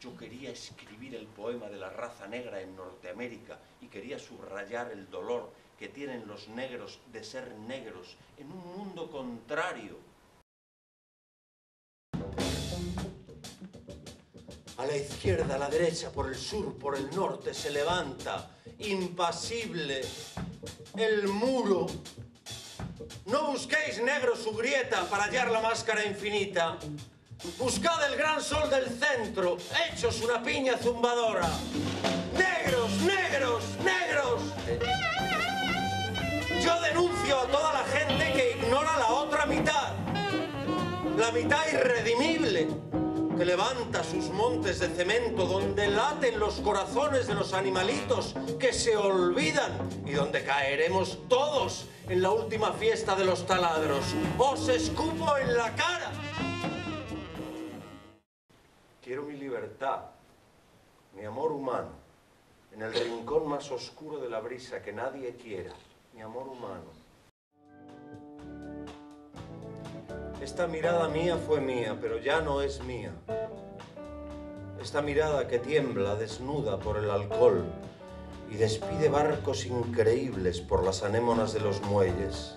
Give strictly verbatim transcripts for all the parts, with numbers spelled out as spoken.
Yo quería escribir el poema de la raza negra en Norteamérica y quería subrayar el dolor que tienen los negros de ser negros en un mundo contrario. A la izquierda, a la derecha, por el sur, por el norte, se levanta, impasible, el muro. No busquéis, negros, su grieta para hallar la máscara infinita. Buscad el gran sol del centro, hechos una piña zumbadora. ¡Negros, negros, negros! Yo denuncio a toda la gente que ignora la otra mitad. La mitad irredimible, que levanta sus montes de cemento, donde laten los corazones de los animalitos que se olvidan y donde caeremos todos en la última fiesta de los taladros. ¡Os escupo en la cara! Quiero mi libertad, mi amor humano, en el rincón más oscuro de la brisa que nadie quiera, mi amor humano. Esta mirada mía fue mía, pero ya no es mía. Esta mirada que tiembla desnuda por el alcohol y despide barcos increíbles por las anémonas de los muelles.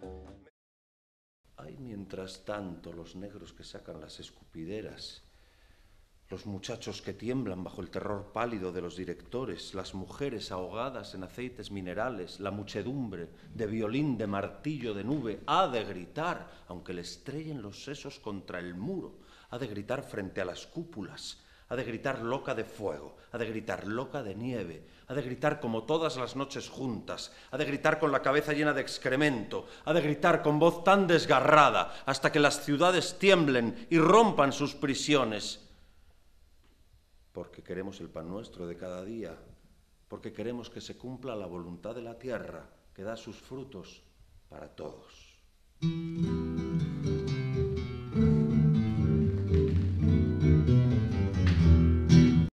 Hay mientras tanto los negros que sacan las escupideras, los muchachos que tiemblan bajo el terror pálido de los directores, las mujeres ahogadas en aceites minerales, la muchedumbre de violín, de martillo, de nube, ha de gritar, aunque le estrellen los sesos contra el muro, ha de gritar frente a las cúpulas, ha de gritar loca de fuego, ha de gritar loca de nieve, ha de gritar como todas las noches juntas, ha de gritar con la cabeza llena de excremento, ha de gritar con voz tan desgarrada hasta que las ciudades tiemblen y rompan sus prisiones. Porque queremos el pan nuestro de cada día, porque queremos que se cumpla la voluntad de la tierra, que da sus frutos para todos.